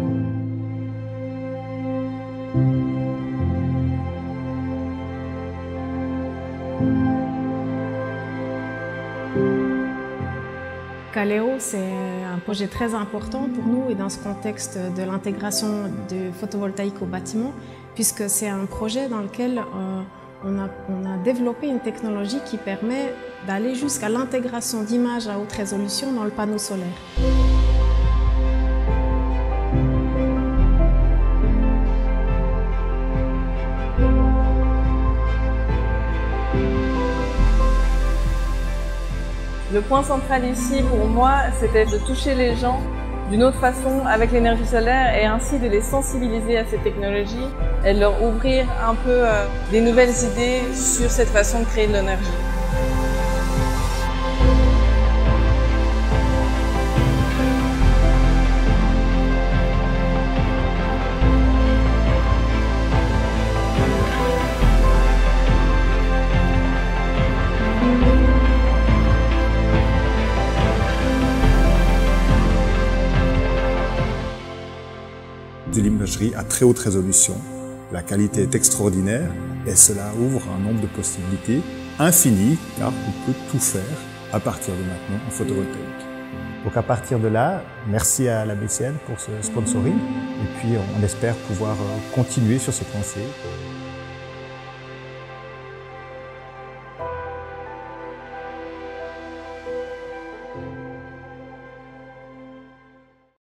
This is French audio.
Kaleo, c'est un projet très important pour nous et dans ce contexte de l'intégration du photovoltaïque au bâtiment, puisque c'est un projet dans lequel on a développé une technologie qui permet d'aller jusqu'à l'intégration d'images à haute résolution dans le panneau solaire. Le point central ici pour moi, c'était de toucher les gens d'une autre façon avec l'énergie solaire et ainsi de les sensibiliser à ces technologies et de leur ouvrir un peu des nouvelles idées sur cette façon de créer de l'énergie. De l'imagerie à très haute résolution. La qualité est extraordinaire et cela ouvre un nombre de possibilités infinies car on peut tout faire à partir de maintenant en photovoltaïque. Donc à partir de là, merci à la BCN pour ce sponsoring et puis on espère pouvoir continuer sur cette lancée.